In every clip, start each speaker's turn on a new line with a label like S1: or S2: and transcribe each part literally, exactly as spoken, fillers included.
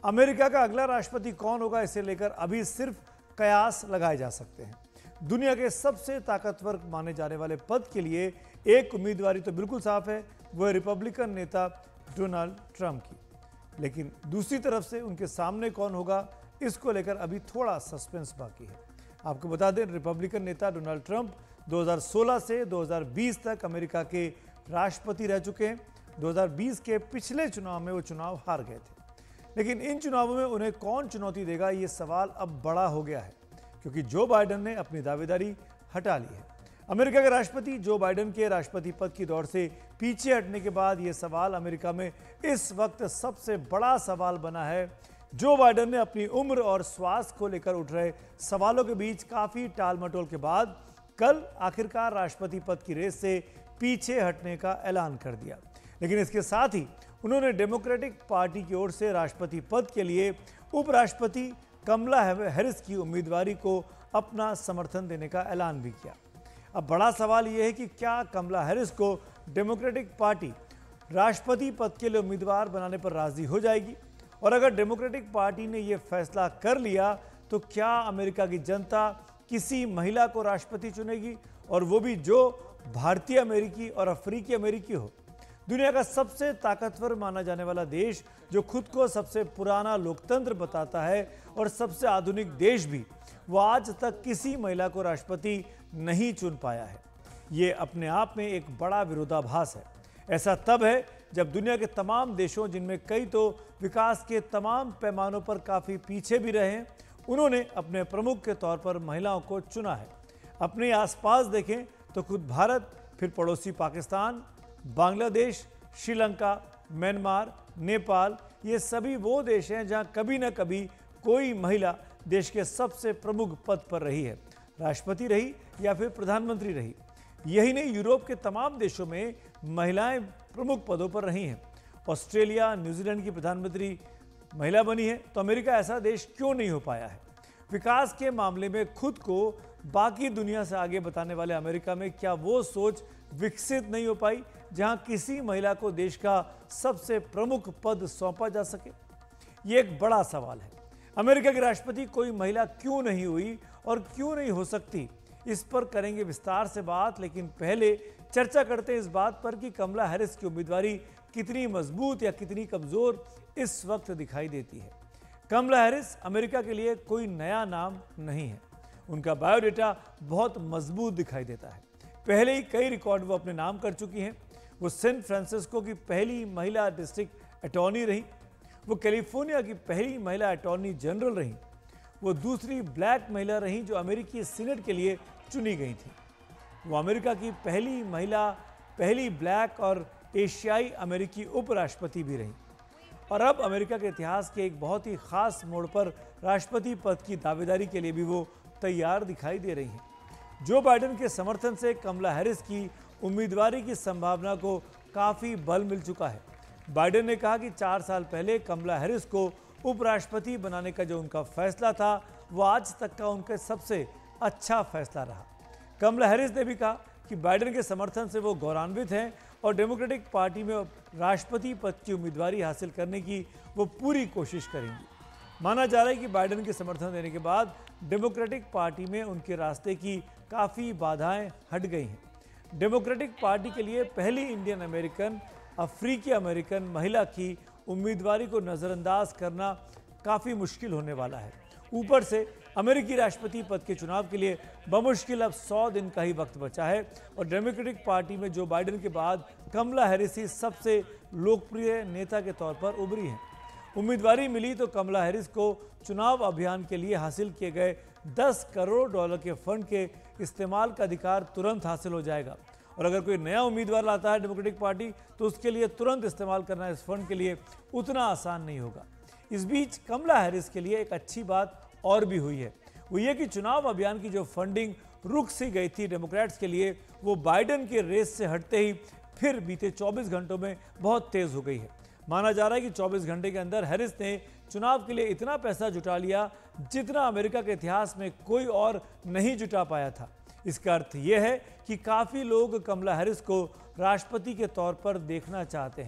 S1: America का अगला राष्ट्रपति कौन होगा, इसे लेकर अभी सिर्फ कयास लगाए जा सकते हैं। दुनिया के सबसे ताकतवर माने जाने वाले पद के लिए एक उम्मीदवारी तो बिल्कुल साफ है, वह रिपब्लिकन नेता डोनाल्ड ट्रंप की। लेकिन दूसरी तरफ से उनके सामने कौन होगा, इसको लेकर अभी थोड़ा सस्पेंस बाकी है। आपको बता दें, रिपब्लिकन नेता डोनाल्ड ट्रंप दो हज़ार सोलह से दो हज़ार बीस तक अमेरिका के राष्ट्रपति रह चुके हैं। दो हज़ार बीस के पिछले चुनाव में वो चुनाव हार गए थे, लेकिन इन चुनावों में उन्हें कौन चुनौती देगा, ये सवाल अब बड़ा हो गया है, क्योंकि जो बाइडेन ने अपनी दावेदारी हटा ली है। अमेरिका के राष्ट्रपति जो बाइडेन के राष्ट्रपति पद की दौड़ से पीछे हटने के बाद यह सवाल अमेरिका में इस वक्त सबसे बड़ा सवाल बना है। जो बाइडेन ने अपनी उम्र और स्वास्थ्य को लेकर उठ रहे सवालों के बीच काफी टाल मटोल के बाद कल आखिरकार राष्ट्रपति पद की रेस से पीछे हटने का ऐलान कर दिया। लेकिन इसके साथ ही उन्होंने डेमोक्रेटिक पार्टी की ओर से राष्ट्रपति पद के लिए उपराष्ट्रपति कमला हैरिस की उम्मीदवारी को अपना समर्थन देने का ऐलान भी किया। अब बड़ा सवाल यह है कि क्या कमला हैरिस को डेमोक्रेटिक पार्टी राष्ट्रपति पद के लिए उम्मीदवार बनाने पर राजी हो जाएगी, और अगर डेमोक्रेटिक पार्टी ने यह फैसला कर लिया तो क्या अमेरिका की जनता किसी महिला को राष्ट्रपति चुनेगी, और वो भी जो भारतीय अमेरिकी और अफ्रीकी अमेरिकी हो। दुनिया का सबसे ताकतवर माना जाने वाला देश, जो खुद को सबसे पुराना लोकतंत्र बताता है और सबसे आधुनिक देश भी, वो आज तक किसी महिला को राष्ट्रपति नहीं चुन पाया है। ये अपने आप में एक बड़ा विरोधाभास है। ऐसा तब है जब दुनिया के तमाम देशों, जिनमें कई तो विकास के तमाम पैमानों पर काफ़ी पीछे भी रहे हैं, उन्होंने अपने प्रमुख के तौर पर महिलाओं को चुना है। अपने आसपास देखें तो खुद भारत, फिर पड़ोसी पाकिस्तान, बांग्लादेश, श्रीलंका, म्यांमार, नेपाल, ये सभी वो देश हैं जहां कभी न कभी कोई महिला देश के सबसे प्रमुख पद पर रही है, राष्ट्रपति रही या फिर प्रधानमंत्री रही। यही नहीं, यूरोप के तमाम देशों में महिलाएं प्रमुख पदों पर रही हैं। ऑस्ट्रेलिया, न्यूजीलैंड की प्रधानमंत्री महिला बनी है, तो अमेरिका ऐसा देश क्यों नहीं हो पाया है? विकास के मामले में खुद को बाकी दुनिया से आगे बताने वाले अमेरिका में क्या वो सोच विकसित नहीं हो पाई जहां किसी महिला को देश का सबसे प्रमुख पद सौंपा जा सके? ये एक बड़ा सवाल है। अमेरिका की राष्ट्रपति कोई महिला क्यों नहीं हुई और क्यों नहीं हो सकती, इस पर करेंगे विस्तार से बात। लेकिन पहले चर्चा करते हैं इस बात पर कि कमला हैरिस की उम्मीदवारी कितनी मजबूत या कितनी कमजोर इस वक्त दिखाई देती है। कमला हैरिस अमेरिका के लिए कोई नया नाम नहीं है। उनका बायोडेटा बहुत मजबूत दिखाई देता है। पहले ही कई रिकॉर्ड वो अपने नाम कर चुकी हैं। वो सैन फ्रांसिस्को की पहली महिला डिस्ट्रिक्ट अटॉर्नी रही, वो कैलिफोर्निया की पहली महिला अटॉर्नी जनरल रही, वो दूसरी ब्लैक महिला रही जो अमेरिकी सीनेट के लिए चुनी गई थी, वो अमेरिका की पहली महिला, पहली ब्लैक और एशियाई अमेरिकी उपराष्ट्रपति भी रही, और अब अमेरिका के इतिहास के एक बहुत ही खास मोड़ पर राष्ट्रपति पद की दावेदारी के लिए भी वो तैयार दिखाई दे रही हैं। जो बाइडेन के समर्थन से कमला हैरिस की उम्मीदवारी की संभावना को काफ़ी बल मिल चुका है। बाइडेन ने कहा कि चार साल पहले कमला हैरिस को उपराष्ट्रपति बनाने का जो उनका फैसला था, वो आज तक का उनका सबसे अच्छा फैसला रहा। कमला हैरिस ने भी कहा कि बाइडेन के समर्थन से वो गौरवान्वित हैं और डेमोक्रेटिक पार्टी में राष्ट्रपति पद की उम्मीदवारी हासिल करने की वो पूरी कोशिश करेंगी। माना जा रहा है कि बाइडेन के समर्थन देने के बाद डेमोक्रेटिक पार्टी में उनके रास्ते की काफ़ी बाधाएं हट गई हैं। डेमोक्रेटिक पार्टी के लिए पहली इंडियन अमेरिकन, अफ्रीकी अमेरिकन महिला की उम्मीदवारी को नज़रअंदाज करना काफ़ी मुश्किल होने वाला है। ऊपर से अमेरिकी राष्ट्रपति पद के चुनाव के लिए बमुश्किल अब सौ दिन का ही वक्त बचा है, और डेमोक्रेटिक पार्टी में जो बाइडेन के बाद कमला हैरिस ही सबसे लोकप्रिय नेता के तौर पर उभरी हैं। उम्मीदवारी मिली तो कमला हैरिस को चुनाव अभियान के लिए हासिल किए गए दस करोड़ डॉलर के फंड के इस्तेमाल का अधिकार तुरंत हासिल हो जाएगा, और अगर कोई नया उम्मीदवार लाता है डेमोक्रेटिक पार्टी तो उसके लिए तुरंत इस्तेमाल करना इस फंड के लिए उतना आसान नहीं होगा। इस बीच कमला हैरिस के लिए एक अच्छी बात और भी हुई है, वो ये कि चुनाव अभियान की जो फंडिंग रुक सी गई थी डेमोक्रेट्स के लिए, वो बाइडेन के रेस से हटते ही फिर बीते चौबीस घंटों में बहुत तेज हो गई है। माना जा रहा है कि चौबीस घंटे के अंदर हैरिस ने चुनाव के लिए इतना पैसा जुटा लिया जितना अमेरिका के इतिहास में कोई और नहीं जुटा पाया था। इसका अर्थ यह है कि काफ़ी लोग कमला हैरिस को राष्ट्रपति के तौर पर देखना चाहते हैं।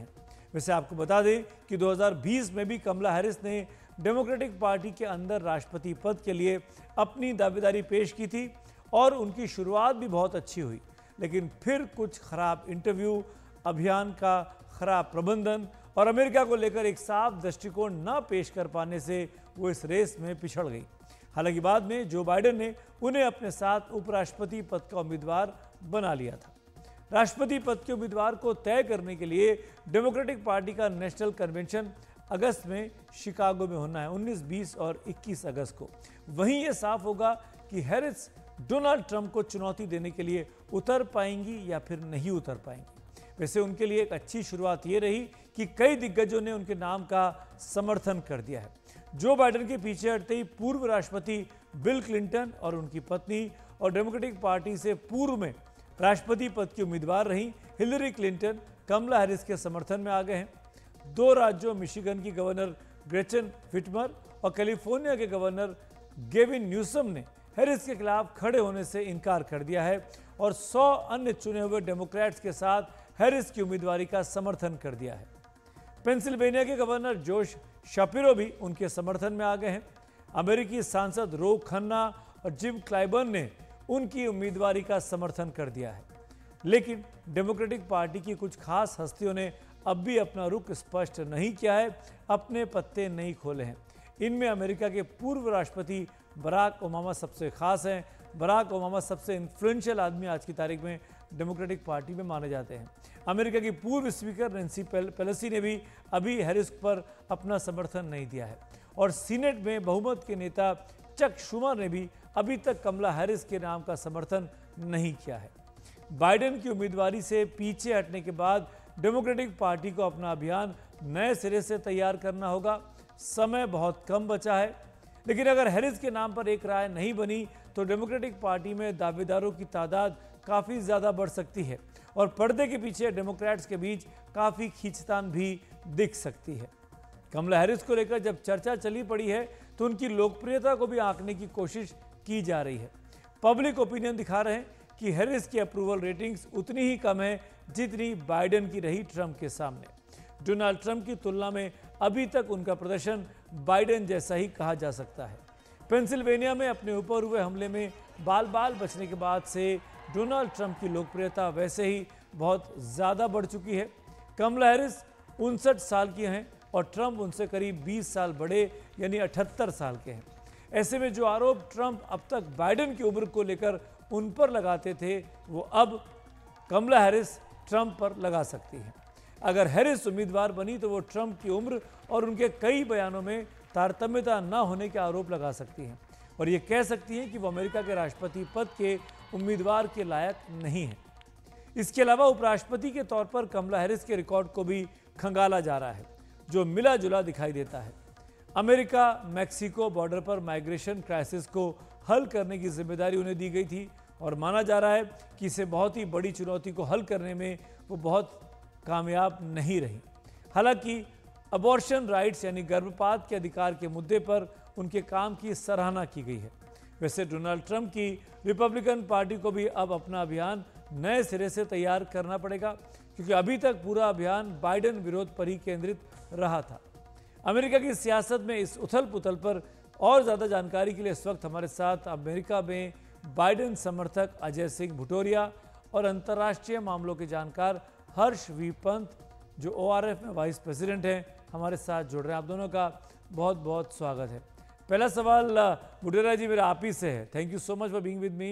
S1: वैसे आपको बता दें कि दो हज़ार बीस में भी कमला हैरिस ने डेमोक्रेटिक पार्टी के अंदर राष्ट्रपति पद के लिए अपनी दावेदारी पेश की थी और उनकी शुरुआत भी बहुत अच्छी हुई, लेकिन फिर कुछ खराब इंटरव्यू, अभियान का खराब प्रबंधन और अमेरिका को लेकर एक साफ दृष्टिकोण न पेश कर पाने से वो इस रेस में पिछड़ गई। हालांकि बाद में जो बाइडेन ने उन्हें अपने साथ उपराष्ट्रपति पद का उम्मीदवार बना लिया था। राष्ट्रपति पद के उम्मीदवार को तय करने के लिए डेमोक्रेटिक पार्टी का नेशनल कन्वेंशन अगस्त में शिकागो में होना है, उन्नीस, बीस और इक्कीस अगस्त को। वहीं यह साफ होगा कि हैरिस डोनाल्ड ट्रंप को चुनौती देने के लिए उतर पाएंगी या फिर नहीं उतर पाएंगी। वैसे उनके लिए एक अच्छी शुरुआत ये रही कि कई दिग्गजों ने उनके नाम का समर्थन कर दिया है। जो बाइडेन के पीछे हटते ही पूर्व राष्ट्रपति बिल क्लिंटन और उनकी पत्नी और डेमोक्रेटिक पार्टी से पूर्व में राष्ट्रपति पद की उम्मीदवार रही हिलरी क्लिंटन कमला हैरिस के समर्थन में आ गए हैं। दो राज्यों मिशिगन की गवर्नर ग्रेचन व्हिटमर और कैलिफोर्निया के गवर्नर गेविन न्यूसम ने हैरिस के खिलाफ खड़े होने से इनकार कर दिया है और सौ अन्य चुने हुए डेमोक्रेट्स के साथ हैरिस की उम्मीदवारी का समर्थन कर दिया है। पेंसिल्वेनिया के गवर्नर जोश शापिरो भी उनके समर्थन में आ गए हैं। अमेरिकी सांसद रो खन्ना और जिम क्लाइबर्न ने उनकी उम्मीदवारी का समर्थन कर दिया है, लेकिन डेमोक्रेटिक पार्टी की कुछ खास हस्तियों ने अब भी अपना रुख स्पष्ट नहीं किया है, अपने पत्ते नहीं खोले हैं। इनमें अमेरिका के पूर्व राष्ट्रपति बराक ओबामा सबसे खास हैं। बराक ओबामा सबसे इन्फ्लुएंशियल आदमी आज की तारीख में डेमोक्रेटिक पार्टी में माने जाते हैं। अमेरिका की पूर्व स्पीकर नैन्सी पेलोसी ने भी अभी हैरिस पर अपना समर्थन नहीं दिया है और सीनेट में बहुमत के नेता चक शुमर ने भी अभी तक कमला हैरिस के नाम का समर्थन नहीं किया है। बाइडेन की उम्मीदवारी से पीछे हटने के बाद डेमोक्रेटिक पार्टी को अपना अभियान नए सिरे से तैयार करना होगा। समय बहुत कम बचा है, लेकिन अगर हैरिस के नाम पर एक राय नहीं बनी तो डेमोक्रेटिक पार्टी में दावेदारों की तादाद काफ़ी ज़्यादा बढ़ सकती है और पर्दे के पीछे डेमोक्रेट्स के बीच काफ़ी खींचतान भी दिख सकती है। कमला हैरिस को लेकर जब चर्चा चली पड़ी है तो उनकी लोकप्रियता को भी आंकने की कोशिश की जा रही है। पब्लिक ओपिनियन दिखा रहे हैं कि हैरिस की अप्रूवल रेटिंग्स उतनी ही कम है जितनी बाइडेन की रही ट्रंप के सामने। डोनाल्ड ट्रंप की तुलना में अभी तक उनका प्रदर्शन बाइडेन जैसा ही कहा जा सकता है। पेंसिल्वेनिया में अपने ऊपर हुए हमले में बाल बाल बचने के बाद से डोनाल्ड ट्रंप की लोकप्रियता वैसे ही बहुत ज़्यादा बढ़ चुकी है। कमला हैरिस उनसठ साल की हैं और ट्रंप उनसे करीब बीस साल बड़े यानी अठहत्तर साल के हैं। ऐसे में जो आरोप ट्रंप अब तक बाइडेन की उम्र को लेकर उन पर लगाते थे वो अब कमला हैरिस ट्रंप पर लगा सकती हैं। अगर हैरिस उम्मीदवार बनी तो वो ट्रंप की उम्र और उनके कई बयानों में तारतम्यता न होने के आरोप लगा सकती हैं और ये कह सकती हैं कि वो अमेरिका के राष्ट्रपति पद के उम्मीदवार के लायक नहीं है। इसके अलावा उपराष्ट्रपति के तौर पर कमला हैरिस के रिकॉर्ड को भी खंगाला जा रहा है, जो मिला जुला दिखाई देता है। अमेरिका मैक्सिको बॉर्डर पर माइग्रेशन क्राइसिस को हल करने की जिम्मेदारी उन्हें दी गई थी और माना जा रहा है कि इसे बहुत ही बड़ी चुनौती को हल करने में वो बहुत कामयाब नहीं रही। हालांकि अबॉर्शन राइट्स यानी गर्भपात के अधिकार के मुद्दे पर उनके काम की सराहना की गई है। वैसे डोनाल्ड ट्रंप की रिपब्लिकन पार्टी को भी अब अपना अभियान नए सिरे से तैयार करना पड़ेगा, क्योंकि अभी तक पूरा अभियान बाइडेन विरोध पर ही केंद्रित रहा था। अमेरिका की सियासत में इस उथल पुथल पर और ज़्यादा जानकारी के लिए इस वक्त हमारे साथ अमेरिका में बाइडेन समर्थक अजय सिंह भुटोरिया और अंतर्राष्ट्रीय मामलों के जानकार हर्ष वी पंत, जो ओ आर एफ में वाइस प्रेसिडेंट हैं, हमारे साथ जुड़ रहे हैं। आप दोनों का बहुत बहुत स्वागत है। पहला सवाल भुटोरिया जी मेरा आप ही से है। Thank you so much for being with me.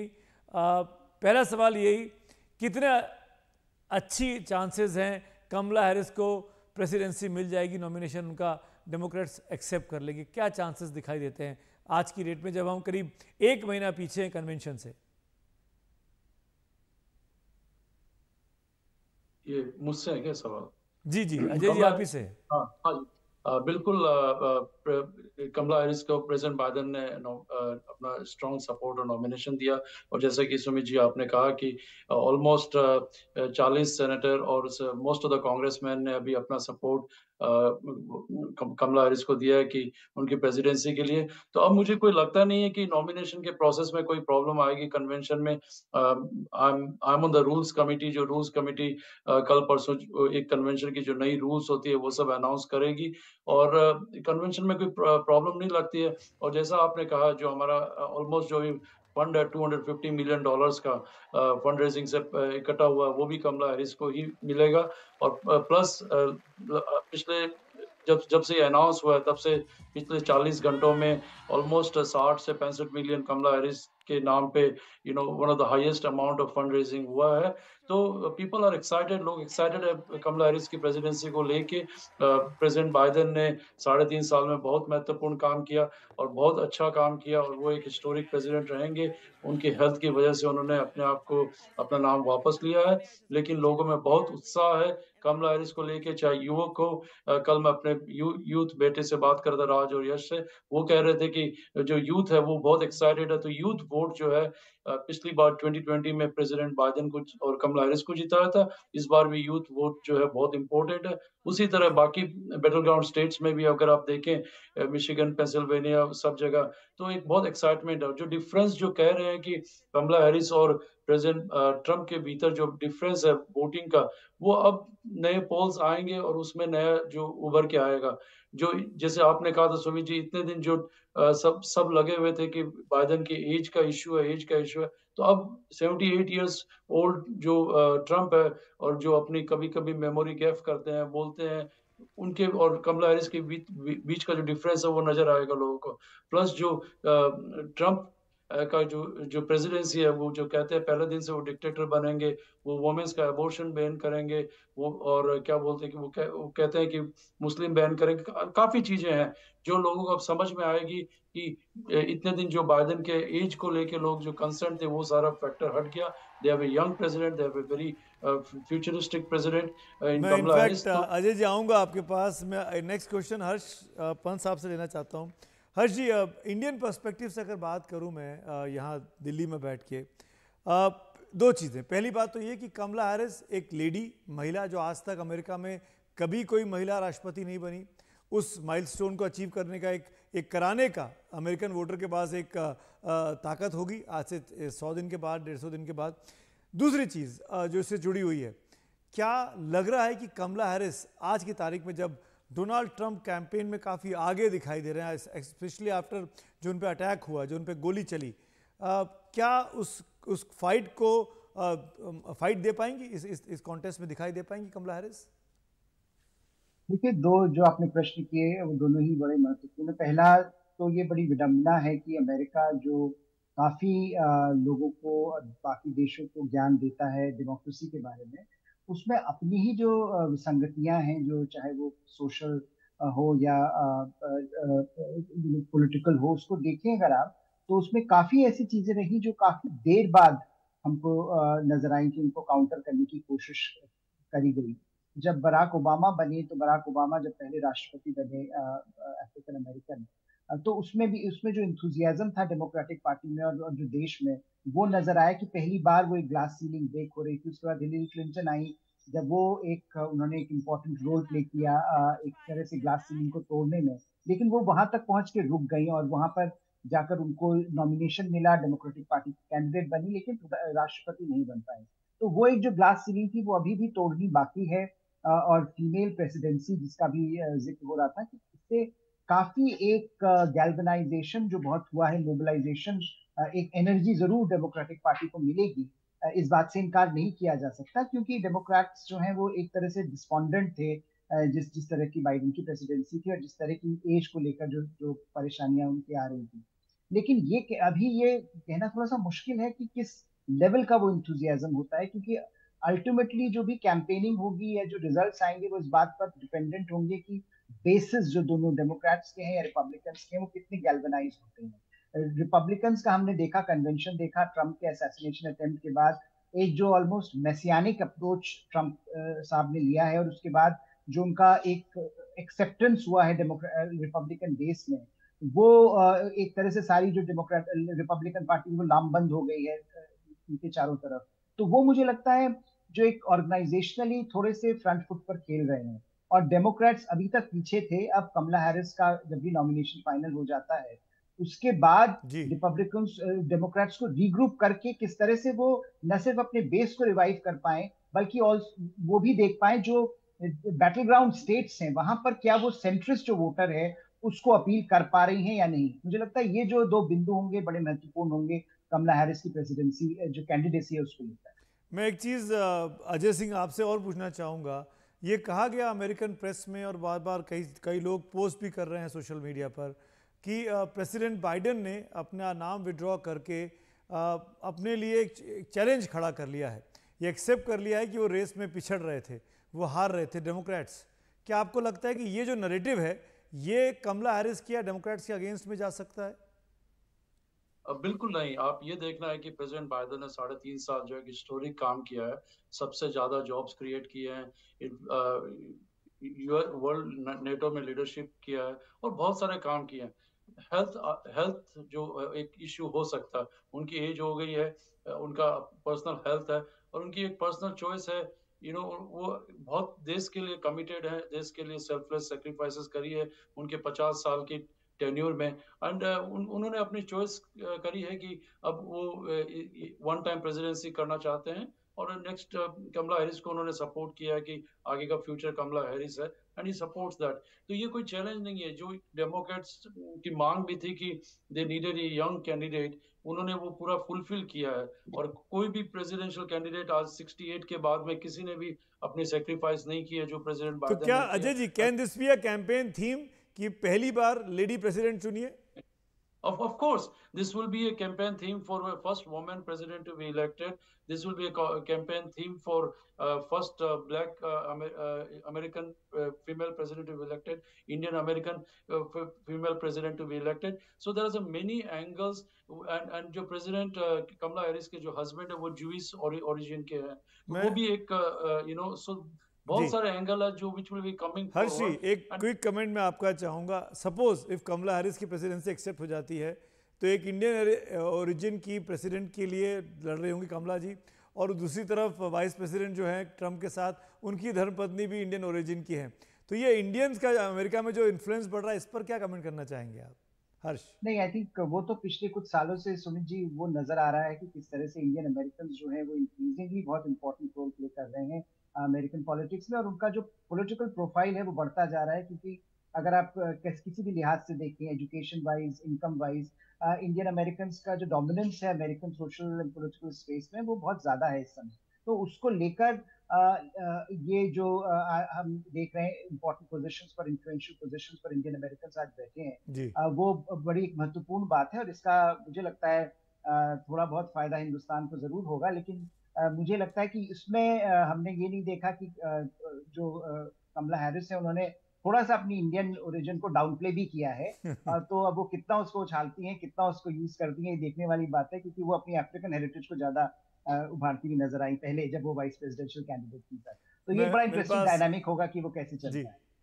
S1: पहला सवाल यही, कितने अच्छी चांसेस हैं कमला हैरिस को प्रेसिडेंसी मिल जाएगी, नॉमिनेशन उनका डेमोक्रेट्स एक्सेप्ट कर लेंगे? क्या चांसेस दिखाई देते हैं आज की डेट में जब हम करीब एक महीना पीछे हैं कन्वेंशन से?
S2: ये मुझसे है क्या सवाल?
S1: जी जी अजय जी आप ही से।
S2: हाँ हाँ जी, आ, बिल्कुल। आ, आ, प्र- कमला हैरिस को प्रेसिडेंट बाइडेन ने नो- आ, अपना स्ट्रॉन्ग सपोर्ट और नॉमिनेशन दिया और जैसे कि सुमित जी आपने कहा कि ऑलमोस्ट चालीस सेनेटर और मोस्ट ऑफ द कांग्रेसमैन ने अभी अपना सपोर्ट कमला हैरिस को दिया है कि उनकी प्रेसिडेंसी के लिए। तो अब मुझे कोई लगता नहीं है कि नॉमिनेशन के प्रोसेस में कोई प्रॉब्लम आएगी कन्वेंशन में। I am I am on the rules committee, जो रूल्स कमिटी कल परसों एक कन्वेंशन की जो नई रूल्स होती है वो सब अनाउंस करेगी, और कन्वेंशन में कोई प्रॉब्लम नहीं लगती है। और जैसा आपने कहा, जो हमारा ऑलमोस्ट जो फंड है two hundred fifty million dollars का फंड रेजिंग से इकट्ठा हुआ, वो भी कमला हैरिस को ही मिलेगा। और प्लस पिछले जब जब से अनाउंस हुआ है तब से पिछले चालीस घंटों में ऑलमोस्ट साठ से पैंसठ मिलियन कमला हैरिस के नाम पे, you know, one of the highest amount of fund raising हुआ है। तो पीपल आर एक्साइटेड, लोग एक्साइटेड है कमला हैरिस की प्रेसिडेंसी को लेके। प्रेसिडेंट बाइडेन ने साढ़े तीन साल में बहुत महत्वपूर्ण काम किया और बहुत अच्छा काम किया, और वो एक हिस्टोरिक प्रेसिडेंट रहेंगे। उनकी हेल्थ की वजह से उन्होंने अपने आप को अपना नाम वापस लिया है, लेकिन लोगों में बहुत उत्साह है कमला हैरिस को लेके, चाहे युवक हो। कल मैं अपने यू, यूथ बेटे से बात कर रहा था, राज और यश से, वो कह रहे थे कि जो यूथ है वो बहुत एक्साइटेड है। तो यूथ वोट जो है, पिछली बार ट्वेंटी ट्वेंटी में प्रेसिडेंट बाइडेन को और कमला हैरिस को जिताया था, इस बार भी यूथ वोट जो है बहुत इंपॉर्टेंट है। उसी तरह बाकी बैटल ग्राउंड स्टेट्स में भी अगर आप देखें, मिशिगन, पेंसिल्वेनिया, सब जगह, तो एक बहुत एक्साइटमेंट है। जो डिफरेंस जो कह रहे हैं कि कमला हैरिस और प्रेसिडेंट ट्रंप के भीतर जो डिफरेंस है वोटिंग का, वो अब नए पोल्स आएंगे और उसमें नया जो उभर के आएगा। जो जैसे आपने कहा था सुमित जी, इतने दिन जो आ, सब सब लगे हुए थे कि बाइडेन की एज का इश्यू है, एज का इश्यू है, तो अब सेवेंटी एट इयर्स ओल्ड जो ट्रंप है, और जो अपनी कभी कभी मेमोरी गैफ करते हैं, बोलते हैं, उनके और कमला हैरिस के बीच बीच का जो डिफरेंस है वो नजर आएगा लोगों को। प्लस जो ट्रंप का जो जो प्रेसिडेंसी है, वो जो कहते हैं पहले दिन से वो डिक्टेटर बनेंगे, वो वुमेन्स का अबॉर्शन बैन करेंगे, वो और क्या बोलते हैं कि वो, कह, वो कहते हैं कि मुस्लिम बैन करेंगे। का, काफी चीजें हैं जो लोगों को अब समझ में आएगी कि इतने दिन जो बाइडेन के एज को लेके लोग जो कंसर्न थे वो सारा फैक्टर हट गया। They have a young president, they have a very futuristic president in
S1: मैं
S2: कमला
S1: इनफैक्ट
S2: हैरिस। तो
S1: अजय जी आऊँगा आपके पास। मैं नेक्स्ट क्वेश्चन हर्ष अ, पंत साहब से लेना चाहता हूँ। हर्ष जी, अ, इंडियन पर्सपेक्टिव से अगर बात करूँ मैं, अ, यहाँ दिल्ली में बैठ के, अ, दो चीज़ें। पहली बात तो ये कि कमला हैरिस एक लेडी महिला, जो आज तक अमेरिका में कभी कोई महिला राष्ट्रपति नहीं बनी, उस माइलस्टोन को अचीव करने का एक एक कराने का अमेरिकन वोटर के पास एक अ, अ, ताकत होगी आज से सौ दिन के बाद, डेढ़ सौ दिन के बाद। दूसरी चीज़ अ, जो इससे जुड़ी हुई है, क्या लग रहा है कि कमला हैरिस आज की तारीख में, जब डोनाल्ड ट्रंप कैंपेन में काफ़ी आगे दिखाई दे रहे हैं, स्पेशली आफ्टर जो उन पे अटैक हुआ, जो उन पे गोली चली, आ, क्या उस उस फाइट को आ, फाइट दे पाएंगी, इस इस, इस कॉन्टेस्ट में दिखाई दे पाएंगी कमला हैरिस?
S3: देखिए, दो जो आपने प्रश्न किए वो दोनों ही बड़े महत्वपूर्ण है। पहला तो ये बड़ी विडंबना है कि अमेरिका जो काफी अ, लोगों को और बाकी देशों को ज्ञान देता है डेमोक्रेसी के बारे में, उसमें अपनी ही जो अ, विसंगतियां हैं, जो चाहे वो सोशल हो या पॉलिटिकल हो, उसको देखें अगर आप, तो उसमें काफी ऐसी चीजें रही जो काफी देर बाद हमको अ, नजर आई कि उनको काउंटर करने की कोशिश करी गई। जब बराक ओबामा बने, तो बराक ओबामा जब पहले राष्ट्रपति बने अफ्रीकन अमेरिकन, तो उसमें भी उसमें जो इंथुजियाज्म था डेमोक्रेटिक पार्टी में और, और जो देश में, वो नजर आया कि पहली बार वो एक ग्लास सीलिंग ब्रेक हो रही थी। उसके बाद हिलेरी क्लिंटन आई, जब वो एक उन्होंने एक इम्पोर्टेंट रोल प्ले किया एक तरह से ग्लास सीलिंग को तोड़ने में, लेकिन वो वहां तक पहुंच के रुक गई और वहां पर जाकर उनको नॉमिनेशन मिला, डेमोक्रेटिक पार्टी कैंडिडेट बनी, लेकिन राष्ट्रपति नहीं बन पाए। तो वो एक जो ग्लास सीलिंग थी वो अभी भी तोड़नी बाकी है। और फीमेल प्रेसिडेंसी जिसका भी जिक्र हो रहा था, कि इससे काफी एक गैल्वेनाइजेशन जो बहुत हुआ है, मोबिलाइजेशन, एक एनर्जी जरूर डेमोक्रेटिक पार्टी को मिलेगी। इस बात से इनकार नहीं किया जा सकता, क्योंकि डेमोक्रेट्स जो हैं वो एक तरह से डिस्पॉन्डेंट थे जिस जिस तरह की बाइडेन की प्रेसिडेंसी थी और जिस तरह की एज को लेकर जो जो परेशानियां उनकी आ रही थी। लेकिन ये अभी ये कहना थोड़ा सा मुश्किल है कि किस लेवल का वो इंथुजियाज्म होता है, क्योंकि अल्टीमेटली जो भी कैंपेनिंग होगी या जो रिजल्ट्स आएंगे वो इस बात पर डिपेंडेंट होंगे कि बेसिस जो दोनों डेमोक्रेट्स के हैं या रिपब्लिकन्स के हैं वो कितने गैल्वेनाइज होते हैं। रिपब्लिकन्स का हमने देखा, कन्वेंशन देखा ट्रम्प के असैसिनेशन अटेम्प्ट के बाद, एक जो ऑलमोस्ट मैसियानिक अप्रोच ट्रम्प साहब ने लिया है, और उसके बाद जो उनका एक एक्सेप्टेंस हुआ है रिपब्लिकन बेस में, वो एक तरह से सारी जो डेमोक्रेट रिपब्लिकन पार्टी वो लामबंद हो गई है उनके चारों तरफ। तो वो मुझे लगता है जो एक ऑर्गेनाइजेशनली थोड़े से फ्रंट फुट पर खेल रहे हैं। और डेमोक्रेट्स अभी तक पीछे थे। अब कमला हैरिस का जब भी नॉमिनेशन फाइनल हो जाता है उसके बाद
S1: जी
S3: रिपब्लिकन्स डेमोक्रेट्स को रीग्रुप करके किस तरह से वो न सिर्फ अपने बेस को रिवाइव कर पाए बल्कि और वो भी देख पाए जो बैटल ग्राउंड स्टेट्स हैं वहां पर क्या वो सेंट्रिस्ट जो वोटर है उसको अपील कर पा रही हैं या नहीं। मुझे लगता है ये जो दो बिंदु होंगे बड़े महत्वपूर्ण होंगे कमला हैरिस की प्रेसिडेंसी जो कैंडिडेसी है उसको लेकर।
S1: मैं एक चीज़ अजय सिंह आपसे और पूछना चाहूँगा, ये कहा गया अमेरिकन प्रेस में और बार बार कई कई लोग पोस्ट भी कर रहे हैं सोशल मीडिया पर कि प्रेसिडेंट बाइडेन ने अपना नाम विड्रॉ करके आ, अपने लिए एक चैलेंज खड़ा कर लिया है, ये एक्सेप्ट कर लिया है कि वो रेस में पिछड़ रहे थे, वो हार रहे थे डेमोक्रेट्स। क्या आपको लगता है कि ये जो नैरेटिव है ये कमला हैरिस की या डेमोक्रेट्स के अगेंस्ट में जा सकता है?
S2: अब बिल्कुल नहीं। आप ये देखना है कि प्रेसिडेंट बाइडेन ने साढ़े तीन साल जो है हिस्टोरिक काम किया है, सबसे ज्यादा जॉब्स क्रिएट किए हैं, वर्ल्ड नेटो में लीडरशिप किया है और बहुत सारे काम किए हैं। हेल्थ हेल्थ जो एक इश्यू हो सकता है, उनकी एज हो गई है, उनका पर्सनल हेल्थ है और उनकी एक पर्सनल चॉइस है, यू नो वो बहुत देश के लिए कमिटेड है, देश के लिए सेल्फलेस सेक्रीफाइसेस करी है उनके पचास साल की टेन्योर में। एंड उन, उन्होंने अपनी चॉइस करी है कि अब वो वन टाइम प्रेसिडेंसी करना चाहते हैं और नेक्स्ट कमला हैरिस को उन्होंने सपोर्ट किया है कि आगे का फ्यूचर कमला हैरिस है एंड ही सपोर्ट्स दैट। तो ये कोई चैलेंज नहीं है। जो डेमोक्रेट्स की मांग भी थी कि they needed a young candidate, उन्होंने वो पूरा फुलफिल किया है और कोई भी प्रेसिडेंशियल कैंडिडेट आज अड़सठ के बाद में किसी ने भी अपनी सेक्रीफाइस नहीं की है जो प्रेसिडेंट
S1: तो
S2: बाइडेन
S1: क्या
S2: ने
S1: Ajay ji, can this be a campaign theme कि पहली बार लेडी प्रेसिडेंट चुनिए?
S2: Of, of course, this will be a campaign theme for a first woman president to be elected. This will be a co- campaign theme for uh, first uh, black uh, Amer- uh, American uh, female president to be elected, Indian American uh, f- female president to be elected. So there are so many angles, and and जो president uh, Kamala Harris के जो husband है वो Jewish origin के हैं, तो
S1: मैं
S2: वो भी एक you know so
S1: जी
S2: बहुत सारे एंगल है जो which will be coming
S1: हर्षी,
S2: forward.
S1: एक
S2: And
S1: क्विक कमेंट मैं आपका चाहूँगा। सपोज इफ कमला हैरिस की प्रेसिडेंसी एक्सेप्ट हो जाती है तो एक इंडियन ओरिजिन की प्रेसिडेंट के लिए लड़ रही होंगी कमला जी, और दूसरी तरफ वाइस प्रेसिडेंट जो है ट्रम्प के साथ, उनकी धर्मपत्नी भी इंडियन ओरिजिन की हैं। तो ये इंडियंस का अमेरिका में जो इन्फ्लुएंस बढ़ रहा है, इस पर क्या कमेंट करना चाहेंगे आप हर्ष?
S3: नहीं, आई थिंक वो तो पिछले कुछ सालों से सुमित जी वो नजर आ रहा है कि किस तरह से इंडियन अमेरिकन जो है वो इंक्रीजिंगली बहुत इंपॉर्टेंट रोल प्ले कर रहे हैं अमेरिकन पॉलिटिक्स में, और उनका जो पॉलिटिकल प्रोफाइल है वो बढ़ता जा रहा है। क्योंकि अगर आप किस किसी भी लिहाज से देखें, education wise, income wise, Indian American का जो डोमिनेंस है American social and political space में वो बहुत ज्यादा है इस समय। तो उसको लेकर ये जो हम देख रहे हैं इंपॉर्टेंट पोजीशंस पर, इन्फ्लुएंशियल पोजीशंस पर इंडियन अमेरिकन आज बैठे हैं, वो बड़ी एक महत्वपूर्ण बात है और इसका मुझे लगता है थोड़ा बहुत फायदा हिंदुस्तान को जरूर होगा। लेकिन मुझे लगता है कि इसमें हमने ये नहीं देखा कि जो कमला हैरिस है उन्होंने थोड़ा सा अपनी इंडियन ओरिजिन को डाउन प्ले भी किया है। तो अब वो कितना उसको उछालती हैं, कितना उसको यूज करती हैं, ये देखने वाली बात है, क्योंकि वो अपनी अफ्रीकन हेरिटेज को ज्यादा उभारती हुई नजर आई पहले जब वो वाइस प्रेसिडेंशियल कैंडिडेट थी। तो ये बड़ा इंटरेस्टिंग डायनामिक होगा कि वो कैसे चलता है।